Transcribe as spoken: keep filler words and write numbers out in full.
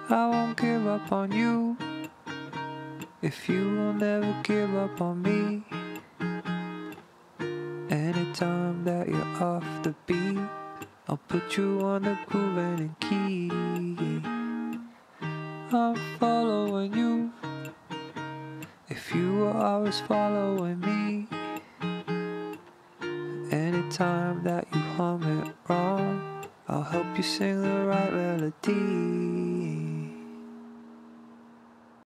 I won't give up on you if you will never give up on me. Anytime that you're off the beat, I'll put you on the groove and in key. I'm following you if you were always following me. Anytime that you hum it wrong, I'll help you sing the right melody.